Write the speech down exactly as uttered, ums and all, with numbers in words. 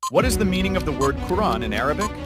What is the meaning of the word Quran in Arabic?